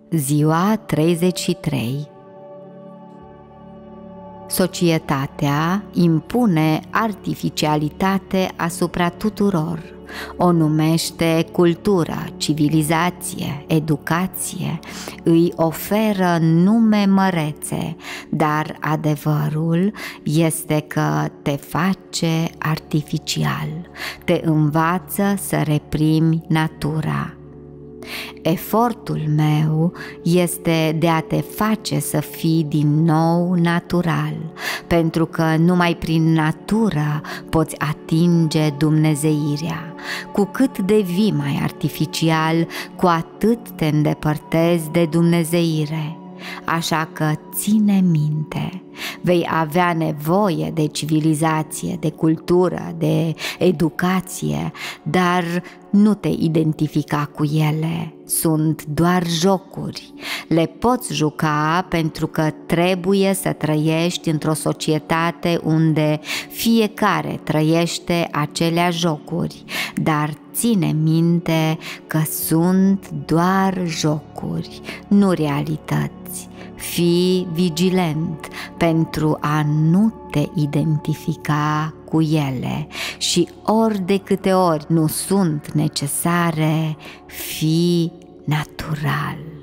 Ziua 33. Societatea impune artificialitate asupra tuturor. O numește cultură, civilizație, educație, îi oferă nume mărețe, dar adevărul este că te face artificial, te învață să reprimi natura. Efortul meu este de a te face să fii din nou natural, pentru că numai prin natură poți atinge dumnezeirea. Cu cât devii mai artificial, cu atât te îndepărtezi de dumnezeire. Așa că ține minte, vei avea nevoie de civilizație, de cultură, de educație, dar nu te identifica cu ele, sunt doar jocuri. Le poți juca pentru că trebuie să trăiești într-o societate unde fiecare trăiește aceleași jocuri, dar ține minte că sunt doar jocuri, nu realități. Fii vigilent pentru a nu te identifica cu ele și ori de câte ori nu sunt necesare, fii natural.